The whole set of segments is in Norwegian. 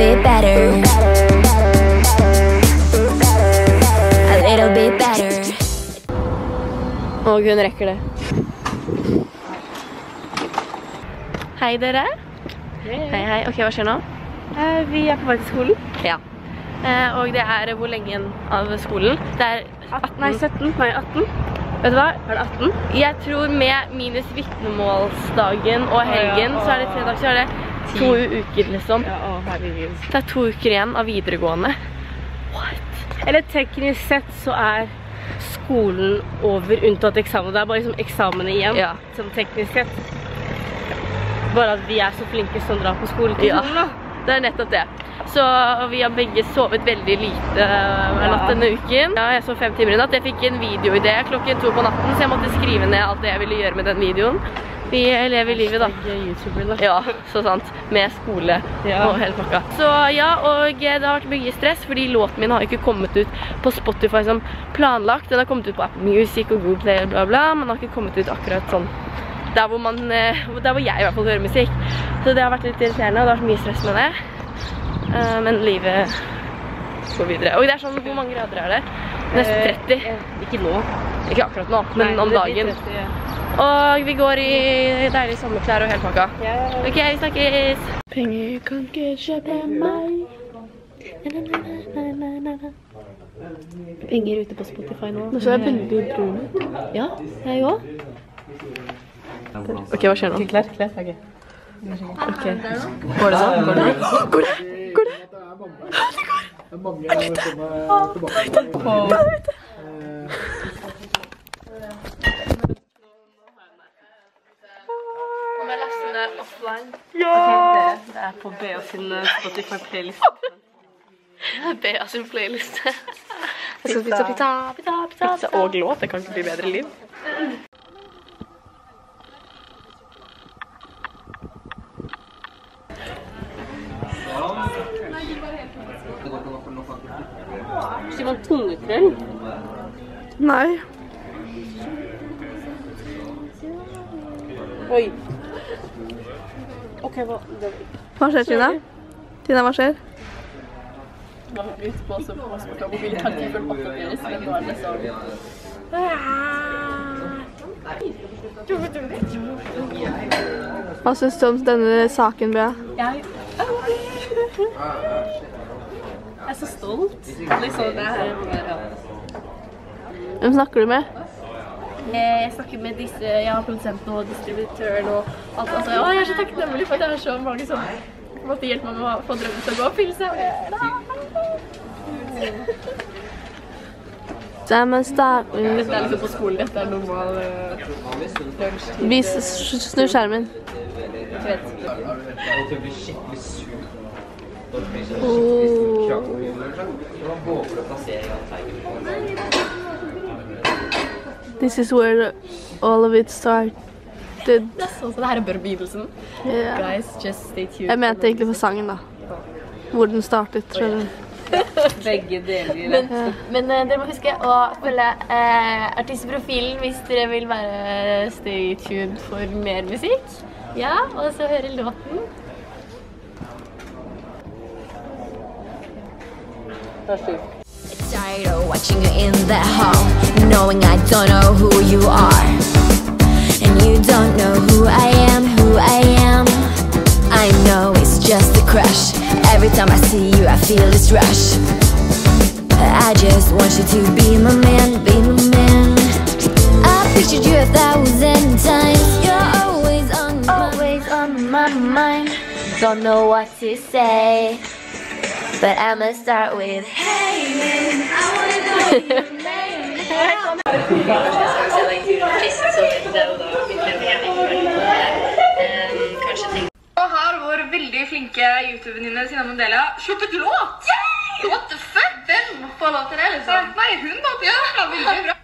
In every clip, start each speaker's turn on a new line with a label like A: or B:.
A: bit better. A little bit better.
B: Og hun rekker det. Hei dere. Hei. Ok, hva skjer nå? Vi er på vei til skolen. Ja. Og det er hvor lenge igjen av skolen? Det er 18. Vet du hva? Er det 18? Jeg tror med minus vitnemålsdagen og helgen, så er det 3 dager, så er det 2 uker liksom. Ja, herregud. Det er 2 uker igjen av videregående. What? Eller teknisk sett så er skolen over unntatt eksamen. Det er bare liksom eksamen igjen, sånn teknisk sett. Bare at vi er så flinke som drar på skolen til skolen da. Det er nettopp det. Så vi har begge sovet veldig lite hver natt denne uken. Ja, jeg sov 5 timer i natt. Jeg fikk en videoidé klokken 2 på natten, så jeg måtte skrive ned alt det jeg ville gjøre med den videoen. Vi lever livet da. Ja, så sant. Med skole og hele pakka. Så ja, og det har vært mye stress, fordi låten min har ikke kommet ut på Spotify som planlagt. Den har kommet ut på Apple Music og Google Play, bla bla, men den har ikke kommet ut akkurat sånn. Der hvor jeg i hvert fall hører musikk. Så det har vært litt irriterende, og det har vært mye stress med det. Men livet går videre. Og det er sånn, hvor mange grader er det? Nesten 30. Ikke nå. Ikke akkurat nå, men om dagen. 30, Og vi går i deilige sommerklær og hele pakka. Ok, vi snakkes! Penger kan ikke kjøpe meg. Penger ute på Spotify nå. Nå så er jeg veldig brun ut. Ja, jeg også. Ok, hva skjer nå? Klær, ok. Ok. Går det sånn? Går det? Går det? Går det? Det går! Jeg er litt der ute! Må jeg laste ned offline? Ja! Ok, det er på Bea sin Spotify-playlist. Bea sin playlist. Pizza og låt, det kan ikke bli bedre liv. Sier man tungekrøll? Nei. Oi. Ok, hva skjer, Tina? Tina, hva skjer? Nå har vi ute på transport og mobil. Kan ikke følge akkurat deres, men nå er det sånn. Hva synes du om denne saken, Bea? Jeg er så stolt. Liksom, det her. Hvem snakker du med? Jeg snakker med disse, produsenten og distributøren og alt. Altså, jeg er så takknemlig for at det er så mange som måtte hjelpe meg med å få drømmen til å gå og fylle seg. Dette er liksom på skolen, dette er normal lunsjtid. Vis, snu skjermen. Jeg vet. This is where all of it started. Det er sånn, så det her er begynnelsen. Guys, just stay tuned. Jeg mente egentlig for sangen da. Hvor den startet, tror jeg. Begge deler. Men dere må huske å følge artistprofilen hvis dere vil være stay tuned for mer musikk. Ja, og så høre låten.
A: Tired of watching you in the hall, knowing I don't know who you are, and you don't know who I am, I know it's just a crush. Every time I see you, I feel this rush. I just want you to be my man, I pictured you 1,000 times. You're always on my mind. Don't know what to say, but I'ma start with hey, I wanna know your name.
C: Og har vår veldig flinke YouTube-venninne Sina Mandela sluppet låt! Yay! What the fuck? Hvem får lov til det, liksom? Nei, hun da, ja, veldig bra.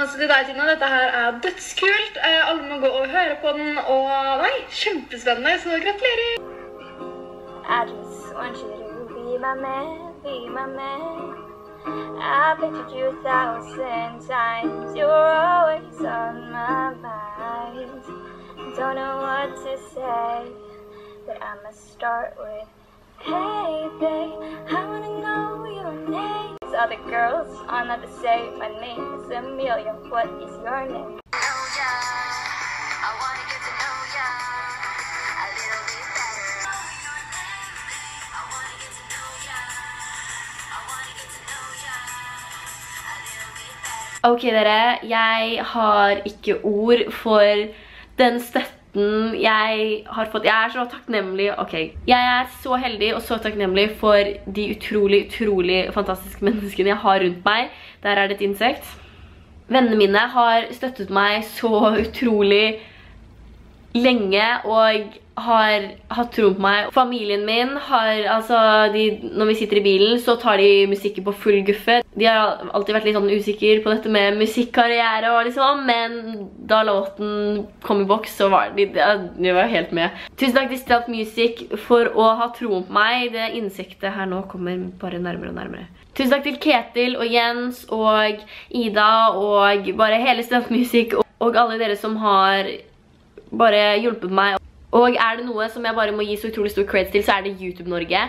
C: masse til deg, Tina. Dette her dødskult. Alle må gå og høre på den, og nei, kjempespennende, så gratulerer.
A: I just want you to be my man, be my man. I pictured you 1,000 times. You're always on my mind. Don't know what to say, but I'ma start with, hey babe, I wanna know your name. Other girls are not the same. My name is Amelia. What is your name? I wanna get to know ya a little bit better. I wanna get to know ya. I wanna get to know ya a little bit better.
B: Ok dere, jeg har ikke ord for den støtten jeg har fått. Jeg så takknemlig, ok. Jeg så heldig og så takknemlig for de utrolig fantastiske menneskene jeg har rundt meg. Der det et insekt. Vennene mine har støttet meg så utrolig lenge og har hatt tro på meg. Familien min har, når vi sitter i bilen, så tar de musikken på full guffe. De har alltid vært litt sånn usikker på dette med musikkarriere og liksom, men da låten kom i boks, så var de var helt med. Tusen takk til Stealth Music for å ha tro på meg. Det insektet her nå kommer bare nærmere og nærmere. Tusen takk til Ketil og Jens og Ida og bare hele Stealth Music og alle dere som har bare hjulpet meg. Og det noe som jeg bare må gi så utrolig stor creds til, så det YouTube Norge.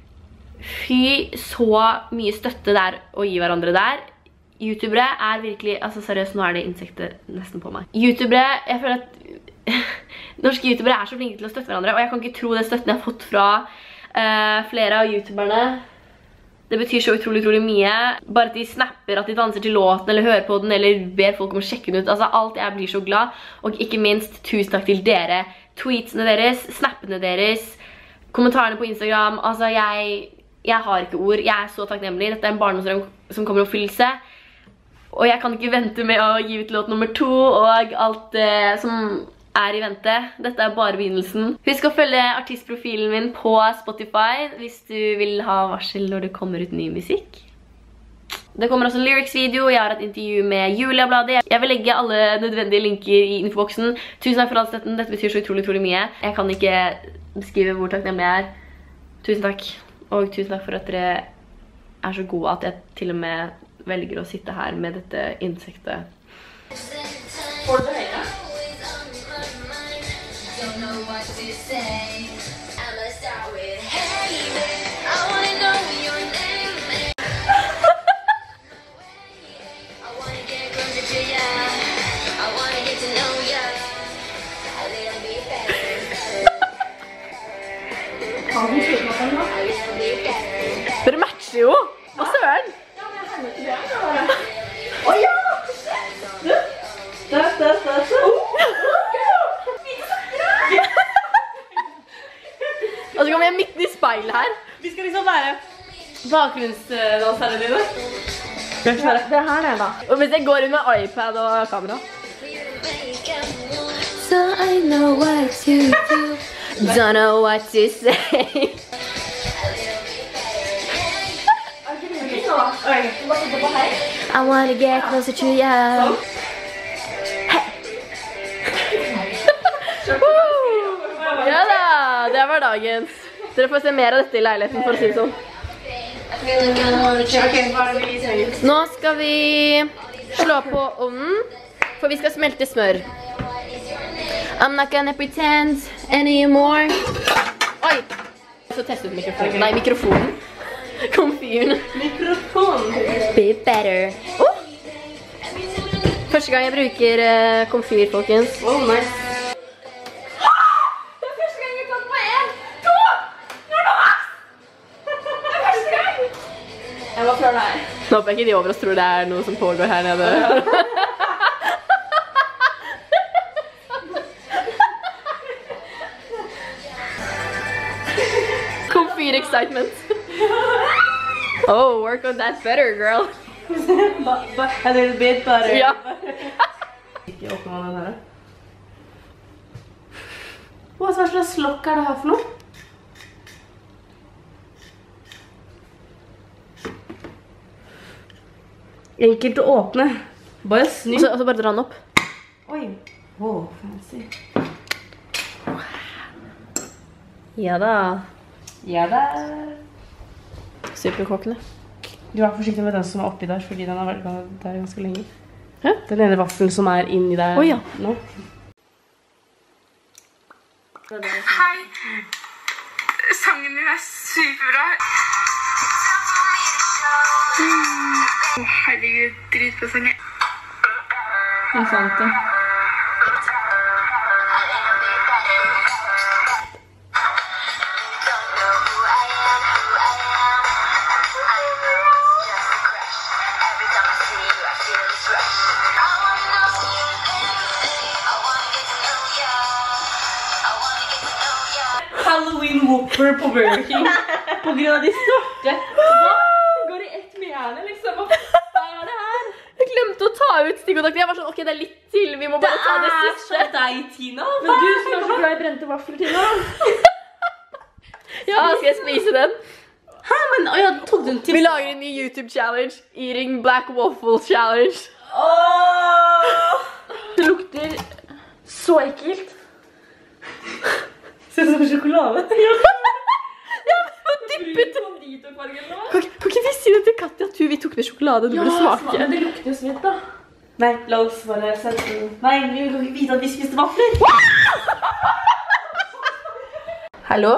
B: Fy, så mye støtte der å gi hverandre der. YouTubere virkelig, seriøst, nå det insektet nesten på meg. YouTubere, jeg føler at norske YouTubere så flinke til å støtte hverandre, og jeg kan ikke tro den støtten jeg har fått fra flere av YouTuberne. Det betyr så utrolig mye. Bare at de snapper, at de danser til låten, eller hører på den, eller ber folk om å sjekke den ut. Alt, jeg blir så glad. Og ikke minst, tusen takk til dere. Tweetsene deres, snappene deres, kommentarene på Instagram. Jeg har ikke ord. Jeg så takknemlig. Dette en barndomsdrøm som kommer i oppfyllelse. Og jeg kan ikke vente med å gi ut låt nummer 2, og alt som i vente. Dette bare begynnelsen. Husk å følge artistprofilen min på Spotify hvis du vil ha varsel når det kommer ut ny musikk. Det kommer også en lyrics-video. Jeg har et intervju med Julia-bladet. Jeg vil legge alle nødvendige linker i infoboksen. Tusen takk for all støtten. Dette betyr så utrolig mye. Jeg kan ikke beskrive hvor takknemlig jeg Tusen takk. Og tusen takk for at dere så gode at jeg til og med velger å sitte her med dette insektet.
C: Får du det høyre?
B: Dere matcher jo! Hva søren?
C: Åja!
B: Og så kommer jeg midt i speilet her.
D: Vi skal liksom være
B: bakgrunnsdansere dine.
D: Det her da.
B: Og hvis jeg går inn med iPad og kamera. So I know what to do. Don't know what to say. I wanna get closer to you. Ja da, det var dagens. Dere får se mer av dette i leiligheten, for å si det sånn. Nå skal vi slå på ovnen, for vi skal smelte smør. I'm not gonna pretend anymore. Oi! Så teste ut mikrofonen. Nei, mikrofonen. Komfyren.
D: mikrofon.
B: Be better. Første gang jeg bruker komfyr, folkens.
D: Oh, nice.
C: Det første gang vi kom på 1, 2, når det var! Det første gang!
D: Jeg var før deg.
B: Nå håper jeg ikke de over oss tror det noe som pågår her nede. Komfyr excitement. Oh, work on that better, girl.
D: A little bit butter.
B: Ja.
D: Ikke åpne den her. Hva slags lokk det her for noe? Enkelt å åpne. Bare snu.
B: Og så bare dra den opp.
D: Oi. Wow, fancy.
B: Ja da.
D: Ja da.
B: Superkokkene.
D: Du var forsiktig med den som var oppi der, fordi den har vært der ganske lenge.
B: Hæ?
D: Den ene vaffelen som er inni der
B: Å, ja.
D: nå.
C: Hei. Sangen din er superbra. Herregud, dritbra sang.
D: Jeg fant det. Halloween Whopper på Burger King på grunn av de sorte. Hva? Det går i ett med hjernen, liksom. Hva er det her?
B: Jeg glemte å ta ut stikkontakten. Jeg var sånn, ok, det er litt til. Vi må bare ta det siste.
D: Det er så deg, Tina.
B: Men du som er så glad i brente vafler, Tina. Ja, skal jeg spise den?
D: Hæ, men jeg tok den til.
B: Vi lager en ny YouTube-challenge. Eating Black Waffle Challenge.
D: Det lukter så ekkelt. Ser ut som sjokolade.
B: Ja, dyppet. Kan ikke vi si det til Katja at vi tok med sjokolade? Du burde smake.
D: Men det lukter jo så vidt da. Nei, la oss bare sette den. Nei, vi kan ikke vite at vi spiste vafler.
B: Hallo?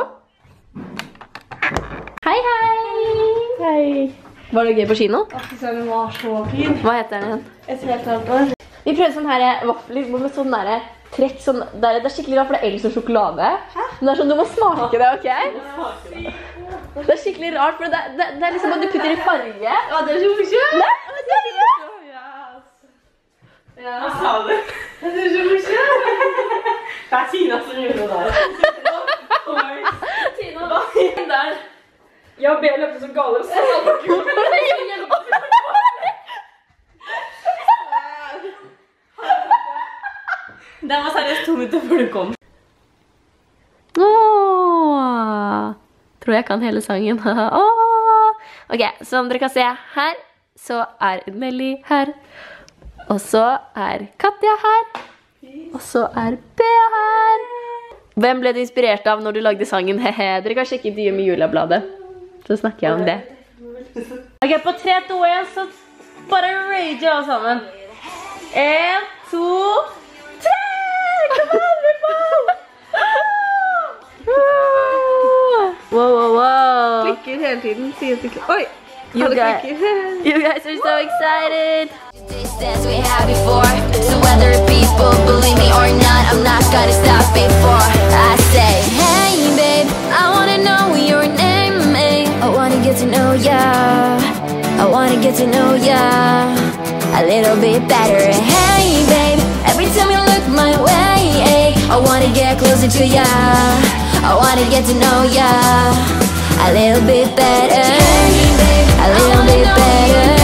B: Hei, hei. Hei. Var det gøy på kino?
D: Den var så fin.
B: Hva heter den igjen?
D: Et helt annet år.
B: Vi prøvde sånne her vafler med sånn der trekk. Sånn, det er skikkelig rart, for det er egentlig sjokolade. Men det er sånn, du må smake det, ok? Det er skikkelig rart, for det er liksom at du putter i farge.
D: Ja, det er så morsomt. Ja, hva sa du? Det er så morsomt. Det er Tina som gjør det der. Tina, hva er det der? Jeg og B løpte så gale. Det var seriøst 2 minutter før du kom.
B: Åh, tror jeg kan hele sangen. Åh. Ok, som dere kan se her, så er Nelly her. Og så er Katja her. Og så er Bea her. Hvem ble du inspirert av når du lagde sangen? Dere kan sjekke intervjuet med Julabladet. Så snakker jeg om det.
D: Ok, på 3, 2, 1, så bare rager alle sammen. 1, 2, 3! Kom an, Ripple!
B: Wow, wow, wow.
D: Klikker hele tiden, sier til klikker. Oi!
B: You guys are so excited.
A: Distance we had before. So whether people believe me or not, I'm not gonna stop before I say, hey babe, I wanna know your name, eh? I wanna get to know ya. I wanna get to know ya a little bit better. Hey babe, every time you look my way, eh? I wanna get closer to ya. I wanna get to know ya a little bit better. Hey babe, a little bit better.